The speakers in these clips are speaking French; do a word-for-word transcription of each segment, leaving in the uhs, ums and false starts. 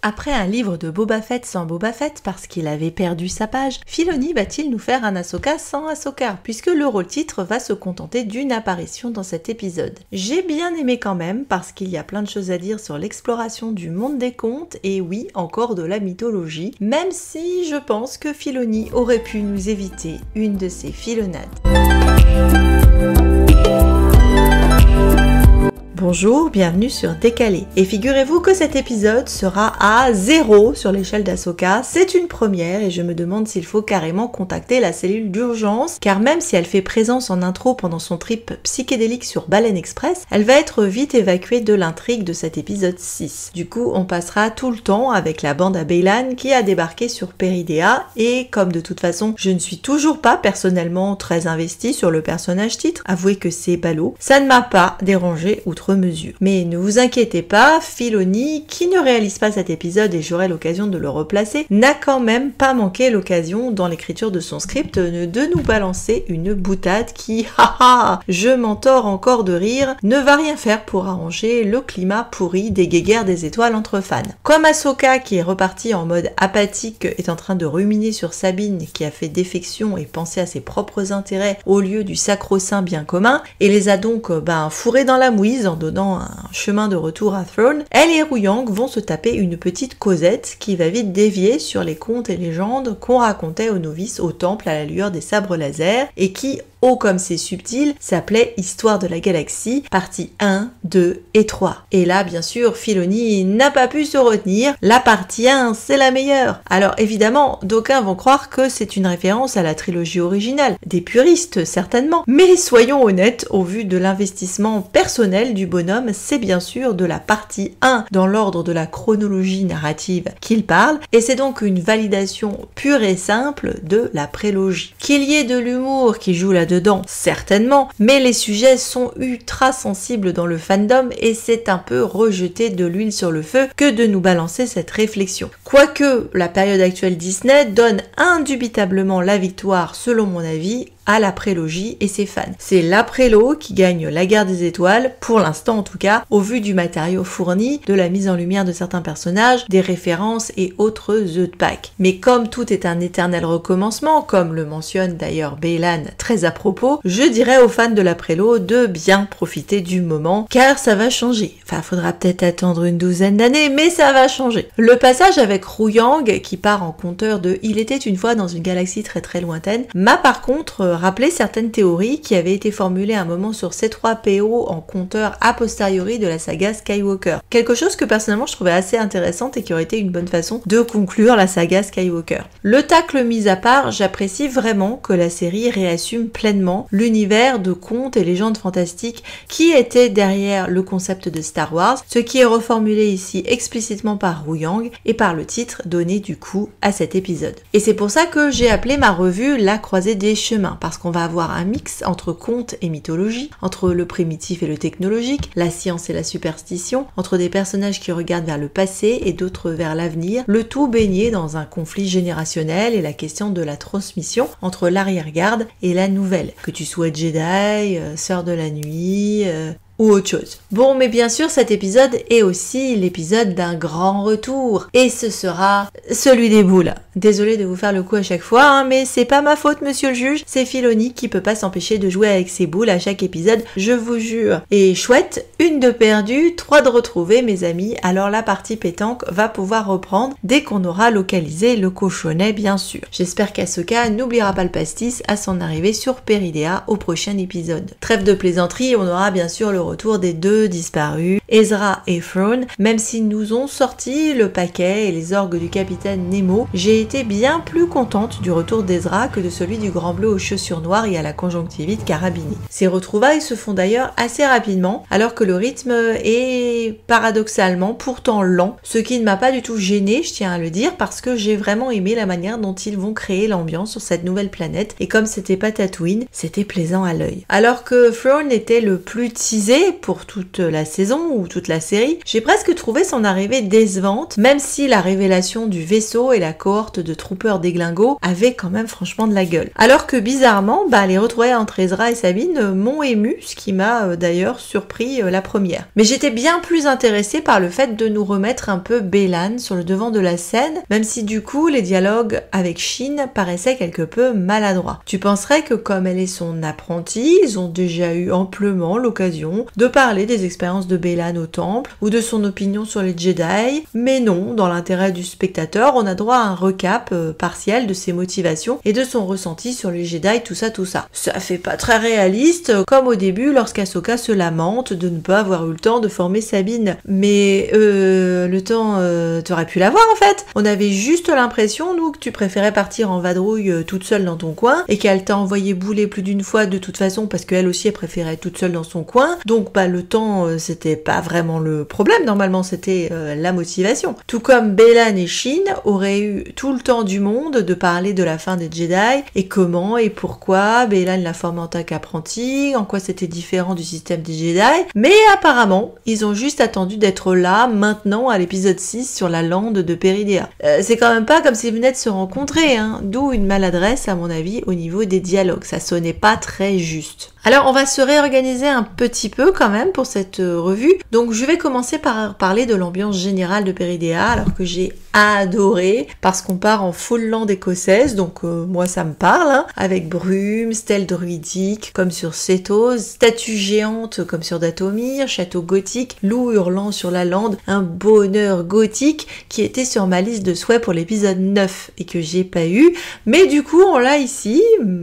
Après un livre de Boba Fett sans Boba Fett parce qu'il avait perdu sa page, Filoni va-t-il nous faire un Ahsoka sans Ahsoka, puisque le rôle-titre va se contenter d'une apparition dans cet épisode. J'ai bien aimé quand même, parce qu'il y a plein de choses à dire sur l'exploration du monde des contes, et oui, encore de la mythologie, même si je pense que Filoni aurait pu nous éviter une de ces filonnades. Bonjour, bienvenue sur Décalé. Et figurez-vous que cet épisode sera à zéro sur l'échelle d'Ahsoka. C'est une première et je me demande s'il faut carrément contacter la cellule d'urgence, car même si elle fait présence en intro pendant son trip psychédélique sur Baleine Express, elle va être vite évacuée de l'intrigue de cet épisode six. Du coup, on passera tout le temps avec la bande à Baylan qui a débarqué sur Peridea, et comme de toute façon, je ne suis toujours pas personnellement très investie sur le personnage titre, avouez que c'est ballot, ça ne m'a pas dérangé outre mesure. Mais ne vous inquiétez pas, Filoni, qui ne réalise pas cet épisode et j'aurai l'occasion de le replacer, n'a quand même pas manqué l'occasion dans l'écriture de son script de nous balancer une boutade qui, haha, je m'entords encore de rire, ne va rien faire pour arranger le climat pourri des guéguerres des étoiles entre fans. Comme Ahsoka, qui est repartie en mode apathique, est en train de ruminer sur Sabine qui a fait défection et penser à ses propres intérêts au lieu du sacro-saint bien commun, et les a donc ben, fourrés dans la mouise en donnant un chemin de retour à Thrawn, elle et Huyang vont se taper une petite causette qui va vite dévier sur les contes et légendes qu'on racontait aux novices au temple à la lueur des sabres laser et qui, oh comme c'est subtil, s'appelait Histoire de la Galaxie, partie un, deux et trois. Et là, bien sûr, Filoni n'a pas pu se retenir, la partie un, c'est la meilleure. Alors évidemment, d'aucuns vont croire que c'est une référence à la trilogie originale, des puristes certainement, mais soyons honnêtes, au vu de l'investissement personnel du bonhomme, c'est bien sûr de la partie un dans l'ordre de la chronologie narrative qu'il parle, et c'est donc une validation pure et simple de la prélogie. Qu'il y ait de l'humour qui joue là-dedans, dedans, certainement, mais les sujets sont ultra sensibles dans le fandom et c'est un peu rejeter de l'huile sur le feu que de nous balancer cette réflexion. Quoique la période actuelle Disney donne indubitablement la victoire, selon mon avis, à la prélogie et ses fans. C'est la prélo qui gagne la guerre des étoiles, pour l'instant en tout cas, au vu du matériau fourni, de la mise en lumière de certains personnages, des références et autres œufs de Pâques. Mais comme tout est un éternel recommencement, comme le mentionne d'ailleurs Baylan très à propos, je dirais aux fans de la prélo de bien profiter du moment, car ça va changer. Enfin, faudra peut-être attendre une douzaine d'années, mais ça va changer. Le passage avec Huyang, qui part en conteur de « Il était une fois dans une galaxie très très lointaine », m'a par contre rappeler certaines théories qui avaient été formulées à un moment sur C trois P O en compteur a posteriori de la saga Skywalker. Quelque chose que personnellement je trouvais assez intéressante et qui aurait été une bonne façon de conclure la saga Skywalker. Le tacle mis à part, j'apprécie vraiment que la série réassume pleinement l'univers de contes et légendes fantastiques qui était derrière le concept de Star Wars, ce qui est reformulé ici explicitement par Huyang et par le titre donné du coup à cet épisode. Et c'est pour ça que j'ai appelé ma revue La Croisée des Chemins, parce qu'on va avoir un mix entre conte et mythologie, entre le primitif et le technologique, la science et la superstition, entre des personnages qui regardent vers le passé et d'autres vers l'avenir, le tout baigné dans un conflit générationnel et la question de la transmission entre l'arrière-garde et la nouvelle. Que tu sois Jedi, euh, sœur de la nuit... Euh ou autre chose. Bon, mais bien sûr, cet épisode est aussi l'épisode d'un grand retour, et ce sera celui des boules. Désolée de vous faire le coup à chaque fois, hein, mais c'est pas ma faute, monsieur le juge, c'est Filoni qui peut pas s'empêcher de jouer avec ses boules à chaque épisode, je vous jure. Et chouette, une de perdue, trois de retrouvée, mes amis, alors la partie pétanque va pouvoir reprendre dès qu'on aura localisé le cochonnet, bien sûr. J'espère qu'Ahsoka n'oubliera pas le pastis à son arrivée sur Peridea au prochain épisode. Trêve de plaisanterie, on aura bien sûr le retour des deux disparus, Ezra et Thrawn. Même s'ils nous ont sorti le paquet et les orgues du capitaine Nemo, j'ai été bien plus contente du retour d'Ezra que de celui du grand bleu aux chaussures noires et à la conjonctivite carabinée. Ces retrouvailles se font d'ailleurs assez rapidement, alors que le rythme est paradoxalement pourtant lent, ce qui ne m'a pas du tout gênée, je tiens à le dire, parce que j'ai vraiment aimé la manière dont ils vont créer l'ambiance sur cette nouvelle planète, et comme c'était pas Tatooine, c'était plaisant à l'œil. Alors que Thrawn était le plus teasé posée pour toute la saison ou toute la série, j'ai presque trouvé son arrivée décevante, même si la révélation du vaisseau et la cohorte de troopers déglingos avaient quand même franchement de la gueule. Alors que bizarrement, bah, les retrouvailles entre Ezra et Sabine m'ont ému, ce qui m'a euh, d'ailleurs surpris euh, la première. Mais j'étais bien plus intéressée par le fait de nous remettre un peu Baylan sur le devant de la scène, même si du coup les dialogues avec Shin paraissaient quelque peu maladroits. Tu penserais que comme elle est son apprentie, ils ont déjà eu amplement l'occasion de parler des expériences de Baylan au temple ou de son opinion sur les Jedi, mais non, dans l'intérêt du spectateur, on a droit à un recap euh, partiel de ses motivations et de son ressenti sur les Jedi, tout ça, tout ça. Ça fait pas très réaliste, comme au début lorsqu'Ahsoka se lamente de ne pas avoir eu le temps de former Sabine. Mais euh, le temps, euh, t'aurais pu l'avoir en fait. On avait juste l'impression, nous, que tu préférais partir en vadrouille euh, toute seule dans ton coin et qu'elle t'a envoyé bouler plus d'une fois de toute façon parce qu'elle aussi elle préférait être toute seule dans son coin. Donc bah le temps, euh, c'était pas vraiment le problème. Normalement, c'était euh, la motivation. Tout comme Baylan et Shin auraient eu tout le temps du monde de parler de la fin des Jedi et comment et pourquoi Baylan l'a formé en tant qu'apprenti, en quoi c'était différent du système des Jedi. Mais apparemment, ils ont juste attendu d'être là maintenant à l'épisode six sur la lande de Peridea. Euh, c'est quand même pas comme s'ils venaient de se rencontrer, hein. D'où une maladresse à mon avis au niveau des dialogues. Ça sonnait pas très juste. Alors on va se réorganiser un petit peu quand même pour cette euh, revue. Donc je vais commencer par parler de l'ambiance générale de Peridea, alors que j'ai adoré parce qu'on part en full land écossaise, donc euh, moi ça me parle, hein, avec brume, stèles druidiques comme sur Setos, statues géantes comme sur Dathomir, château gothique, loup hurlant sur la lande, un bonheur gothique qui était sur ma liste de souhaits pour l'épisode neuf et que j'ai pas eu, mais du coup on l'a ici,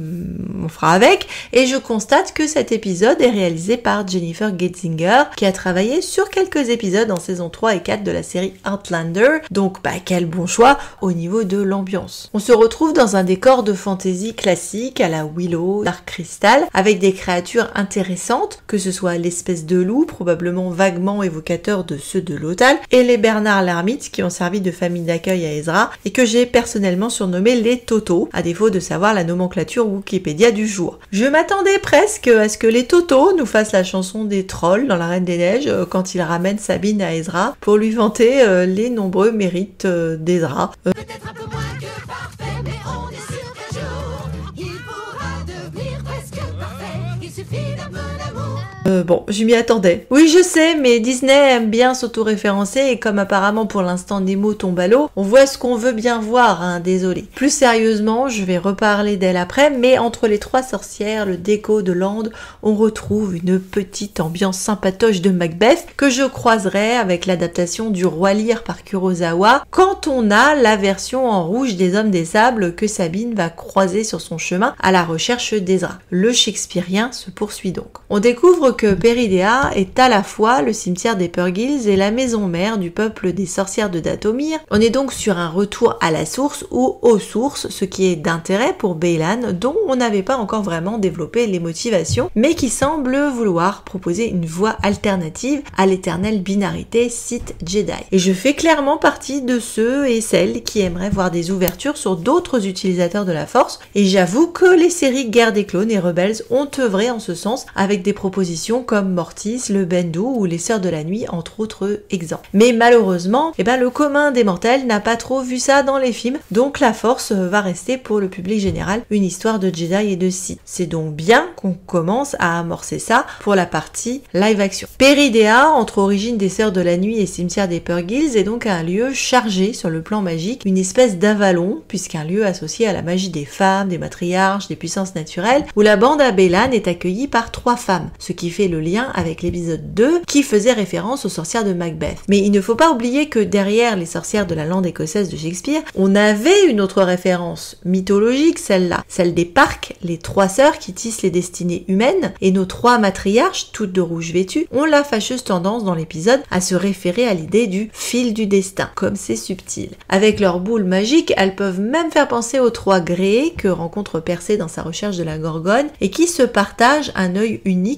on fera avec, et je constate que cet épisode est réalisé par Jennifer Getzinger qui a travaillé sur quelques épisodes en saison trois et quatre de la série Outlander, donc bah quel bon choix au niveau de l'ambiance. On se retrouve dans un décor de fantasy classique à la Willow, Dark Crystal, avec des créatures intéressantes, que ce soit l'espèce de loup, probablement vaguement évocateur de ceux de Lothal, et les Bernard l'ermite qui ont servi de famille d'accueil à Ezra et que j'ai personnellement surnommé les Totos, à défaut de savoir la nomenclature Wikipédia du jour. Je m'attendais presque à ce que les Totos nous fassent la chanson des trolls dans la Reine des Neiges euh, quand ils ramènent Sabine à Ezra pour lui vanter euh, les nombreux mérites euh, d'Ezra. Euh, Peut-être un peu moins que parfait, mais on est sûr qu'un jour, il pourra devenir presque parfait. Il suffit d'un peu d'amour. Euh, bon, je m'y attendais. Oui, je sais, mais Disney aime bien s'auto-référencer et comme apparemment pour l'instant Nemo tombe à l'eau, on voit ce qu'on veut bien voir, hein, désolé. Plus sérieusement, je vais reparler d'elle après, mais entre les trois sorcières, le déco de Lande, on retrouve une petite ambiance sympatoche de Macbeth que je croiserai avec l'adaptation du Roi Lear par Kurosawa quand on a la version en rouge des Hommes des Sables que Sabine va croiser sur son chemin à la recherche d'Ezra. Le shakespearien se poursuit donc. On découvre que Peridea est à la fois le cimetière des Purgils et la maison mère du peuple des sorcières de Dathomir. On est donc sur un retour à la source ou aux sources, ce qui est d'intérêt pour Baylan, dont on n'avait pas encore vraiment développé les motivations, mais qui semble vouloir proposer une voie alternative à l'éternelle binarité Sith-Jedi. Et je fais clairement partie de ceux et celles qui aimeraient voir des ouvertures sur d'autres utilisateurs de la Force, et j'avoue que les séries Guerre des Clones et Rebels ont œuvré en ce sens avec des propositions comme Mortis, le Bendu ou les Sœurs de la Nuit, entre autres exemples. Mais malheureusement, eh ben, le commun des mortels n'a pas trop vu ça dans les films, donc la Force va rester pour le public général une histoire de Jedi et de Sith. C'est donc bien qu'on commence à amorcer ça pour la partie live action. Peridea, entre origine des Sœurs de la Nuit et cimetière des Purgils, est donc un lieu chargé sur le plan magique, une espèce d'avalon, puisqu'un lieu associé à la magie des femmes, des matriarches, des puissances naturelles, où la bande à Baylan est accueillie par trois femmes, ce qui fait le lien avec l'épisode deux qui faisait référence aux sorcières de Macbeth. Mais il ne faut pas oublier que derrière les sorcières de la lande écossaise de Shakespeare, on avait une autre référence mythologique, celle-là, celle des Parques, les trois sœurs qui tissent les destinées humaines, et nos trois matriarches, toutes de rouge vêtues, ont la fâcheuse tendance dans l'épisode à se référer à l'idée du fil du destin, comme c'est subtil. Avec leur boule magique, elles peuvent même faire penser aux trois gréés que rencontre Persée dans sa recherche de la Gorgone, et qui se partagent un œil unique, euh,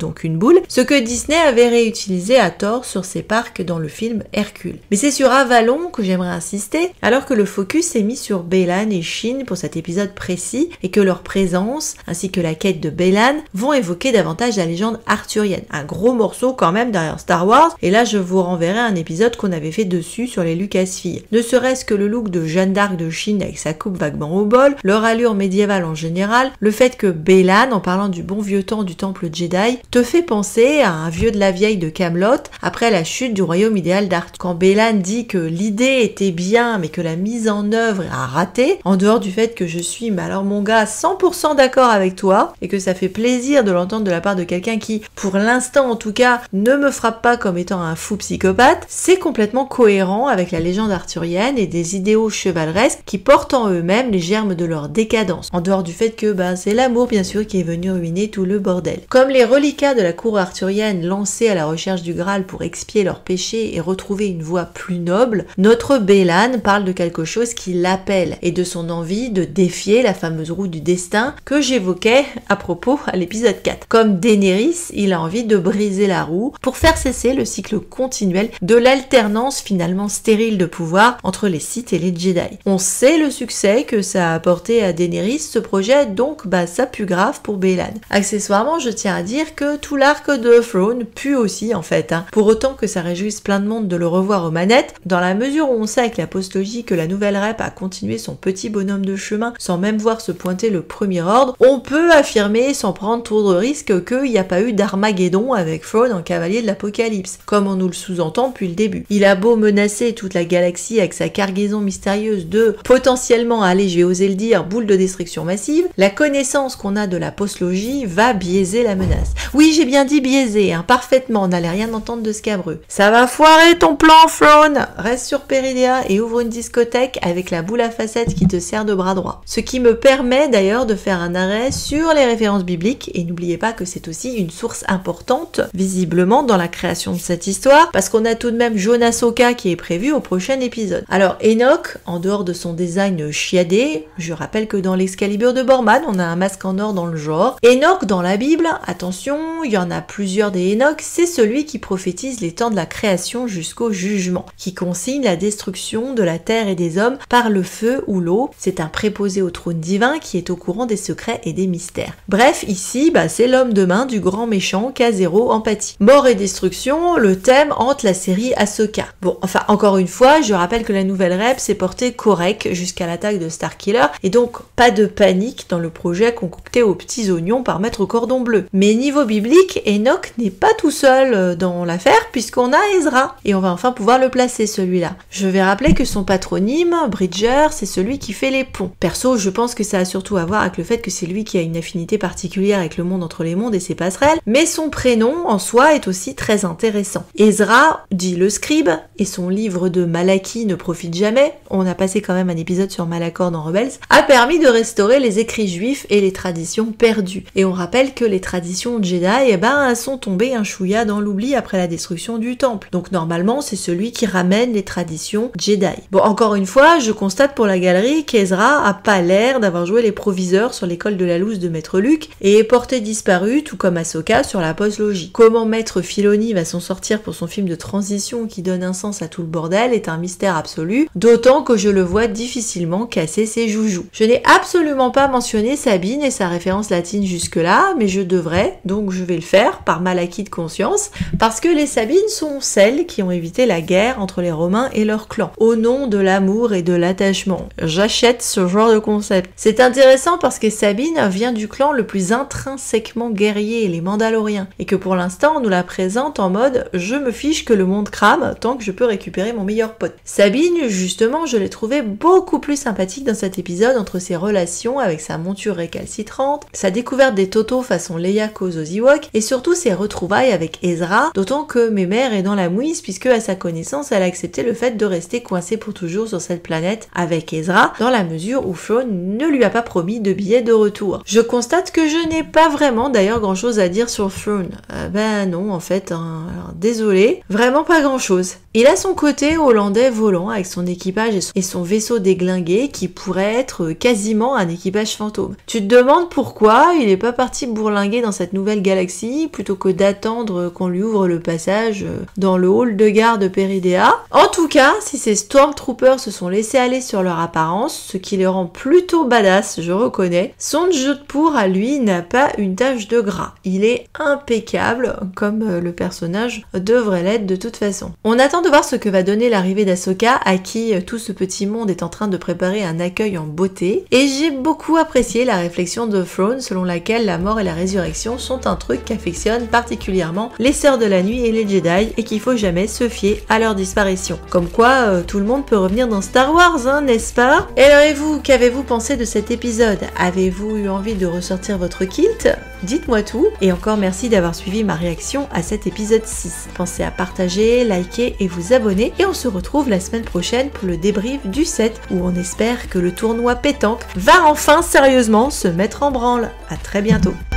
donc une boule, ce que Disney avait réutilisé à tort sur ses parcs dans le film Hercule. Mais c'est sur Avalon que j'aimerais insister, alors que le focus est mis sur Bélan et Shin pour cet épisode précis, et que leur présence, ainsi que la quête de Bélan, vont évoquer davantage la légende arthurienne. Un gros morceau quand même derrière Star Wars, et là je vous renverrai un épisode qu'on avait fait dessus sur les Lucasfilms. Ne serait-ce que le look de Jeanne d'Arc de Shin avec sa coupe vaguement au bol, leur allure médiévale en général, le fait que Bélan, en parlant du bon vieux temps du temple Jedi, te fait penser à un vieux de la vieille de Camelot après la chute du royaume idéal d'Arthur. Quand Bélan dit que l'idée était bien mais que la mise en œuvre a raté, en dehors du fait que je suis, mais alors mon gars, cent pour cent d'accord avec toi, et que ça fait plaisir de l'entendre de la part de quelqu'un qui, pour l'instant en tout cas, ne me frappe pas comme étant un fou psychopathe, c'est complètement cohérent avec la légende arthurienne et des idéaux chevaleresques qui portent en eux-mêmes les germes de leur décadence. En dehors du fait que bah, c'est l'amour bien sûr qui est venu ruiner tout le bordel. Comme les reliquats de la cour arthurienne lancés à la recherche du Graal pour expier leurs péchés et retrouver une voie plus noble, notre Bélan parle de quelque chose qui l'appelle et de son envie de défier la fameuse roue du destin que j'évoquais à propos à l'épisode quatre. Comme Daenerys, il a envie de briser la roue pour faire cesser le cycle continuel de l'alternance finalement stérile de pouvoir entre les Sith et les Jedi. On sait le succès que ça a apporté à Daenerys ce projet, donc bah ça pue grave pour Bélan. Accessoirement, je tiens à dire que tout l'arc de Throne pue aussi en fait, hein. Pour autant que ça réjouisse plein de monde de le revoir aux manettes, dans la mesure où on sait avec la postlogie que la nouvelle rep a continué son petit bonhomme de chemin sans même voir se pointer le premier ordre, on peut affirmer sans prendre trop de risques qu'il n'y a pas eu d'Armageddon avec Throne en cavalier de l'apocalypse, comme on nous le sous-entend depuis le début. Il a beau menacer toute la galaxie avec sa cargaison mystérieuse de potentiellement, allez je vais oser le dire, boule de destruction massive, la connaissance qu'on a de la postlogie va biaiser la menace. Oui, j'ai bien dit biaiser, hein, parfaitement, on n'allait rien entendre de scabreux. Ça va foirer ton plan, Throne! Reste sur Peridea et ouvre une discothèque avec la boule à facettes qui te sert de bras droit. Ce qui me permet d'ailleurs de faire un arrêt sur les références bibliques, et n'oubliez pas que c'est aussi une source importante, visiblement, dans la création de cette histoire, parce qu'on a tout de même Jon Ahsoka qui est prévu au prochain épisode. Alors, Enoch, en dehors de son design chiadé, je rappelle que dans l'Excalibur de Borman, on a un masque en or dans le genre. Enoch, dans la Bible, attention, il y en a plusieurs des Enoch, c'est celui qui prophétise les temps de la création jusqu'au jugement, qui consigne la destruction de la terre et des hommes par le feu ou l'eau. C'est un préposé au trône divin qui est au courant des secrets et des mystères. Bref, ici, bah, c'est l'homme de main du grand méchant qui a zéro empathie. Mort et destruction, le thème hante la série Ahsoka. Bon, enfin, encore une fois, je rappelle que la nouvelle rep s'est portée correct jusqu'à l'attaque de Starkiller, et donc pas de panique dans le projet concocté aux petits oignons par Maître Cordon Bleu. Mais niveau biblique, Enoch n'est pas tout seul dans l'affaire, puisqu'on a Ezra, et on va enfin pouvoir le placer celui-là. Je vais rappeler que son patronyme, Bridger, c'est celui qui fait les ponts. Perso, je pense que ça a surtout à voir avec le fait que c'est lui qui a une affinité particulière avec le monde entre les mondes et ses passerelles, mais son prénom en soi est aussi très intéressant. Ezra, dit le scribe, et son livre de Malachie ne profite jamais, on a passé quand même un épisode sur Malachor dans Rebels, a permis de restaurer les écrits juifs et les traditions perdues. Et on rappelle que les traditions Jedi, eh ben, sont tombées un chouïa dans l'oubli après la destruction du temple. Donc normalement, c'est celui qui ramène les traditions Jedi. Bon, encore une fois, je constate pour la galerie qu'Ezra a pas l'air d'avoir joué les proviseurs sur l'école de la loose de Maître Luke et est porté disparu, tout comme Ahsoka sur la postlogie. Comment Maître Filoni va s'en sortir pour son film de transition qui donne un sens à tout le bordel est un mystère absolu, d'autant que je le vois difficilement casser ses joujoux. Je n'ai absolument pas mentionné Sabine et sa référence latine jusque-là, mais je devrais, donc je vais le faire par mal acquis de conscience, parce que les Sabines sont celles qui ont évité la guerre entre les Romains et leur clan, au nom de l'amour et de l'attachement. J'achète ce genre de concept. C'est intéressant parce que Sabine vient du clan le plus intrinsèquement guerrier, les Mandaloriens, et que pour l'instant on nous la présente en mode « je me fiche que le monde crame tant que je peux récupérer mon meilleur pote ». Sabine, justement, je l'ai trouvée beaucoup plus sympathique dans cet épisode entre ses relations avec sa monture récalcitrante, sa découverte des Toto façon Leia cause aux Ewoks, et surtout ses retrouvailles avec Ezra, d'autant que Mémère est dans la mouise puisque à sa connaissance elle a accepté le fait de rester coincée pour toujours sur cette planète avec Ezra, dans la mesure où Throne ne lui a pas promis de billet de retour. Je constate que je n'ai pas vraiment d'ailleurs grand chose à dire sur Throne. Euh, ben non en fait, hein. Alors, désolé, vraiment pas grand chose. Il a son côté hollandais volant avec son équipage et son vaisseau déglingué qui pourrait être quasiment un équipage fantôme. Tu te demandes pourquoi il est pas parti bourlinguer dans cette nouvelle galaxie galaxie plutôt que d'attendre qu'on lui ouvre le passage dans le hall de gare de Peridea. En tout cas, si ces Stormtroopers se sont laissés aller sur leur apparence, ce qui les rend plutôt badass, je reconnais, son Jodhpur à lui n'a pas une tache de gras. Il est impeccable, comme le personnage devrait l'être de toute façon. On attend de voir ce que va donner l'arrivée d'Ahsoka, à qui tout ce petit monde est en train de préparer un accueil en beauté, et j'ai beaucoup apprécié la réflexion de Thrawn selon laquelle la mort et la résurrection sont un truc qu'affectionnent particulièrement les Sœurs de la Nuit et les Jedi, et qu'il faut jamais se fier à leur disparition. Comme quoi, euh, tout le monde peut revenir dans Star Wars, hein, n'est-ce pas? Et alors et vous, qu'avez-vous pensé de cet épisode? Avez-vous eu envie de ressortir votre kilt? Dites-moi tout, et encore merci d'avoir suivi ma réaction à cet épisode six. Pensez à partager, liker et vous abonner, et on se retrouve la semaine prochaine pour le débrief du sept, où on espère que le tournoi pétanque va enfin sérieusement se mettre en branle. À très bientôt.